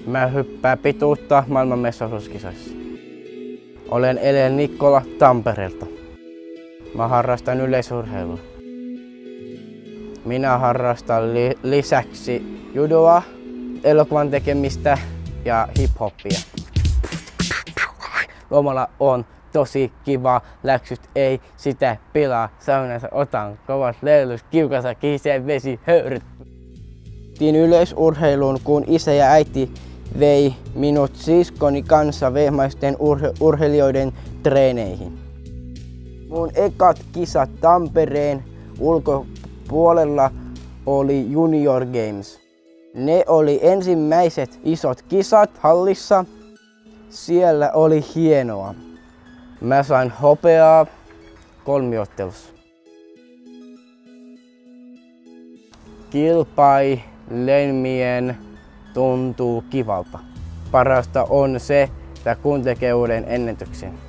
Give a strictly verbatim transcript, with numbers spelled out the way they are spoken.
Mä hyppään pituutta maailman mestaruuskisoissa. Olen Elel Nikkola Tampereelta. Mä harrastan yleisurheilua. Minä harrastan li lisäksi judoa, elokuvan tekemistä ja hip-hoppia. Lomalla on tosi kiva, läksyt ei sitä pilaa. Saunassa otan kovat lellys, kiukassa kiseen vesi höyryt. Tiin yleisurheiluun, kun isä ja äiti vei minut siskoni kanssa vehmaisten urhe urheilijoiden treeneihin. Mun ekat kisat Tampereen ulkopuolella oli Junior Games. Ne oli ensimmäiset isot kisat hallissa. Siellä oli hienoa. Mä sain hopeaa kolmiottelussa. Kilpaileminen tuntuu kivalta. Parasta on se, että kun tekee uuden ennätyksen.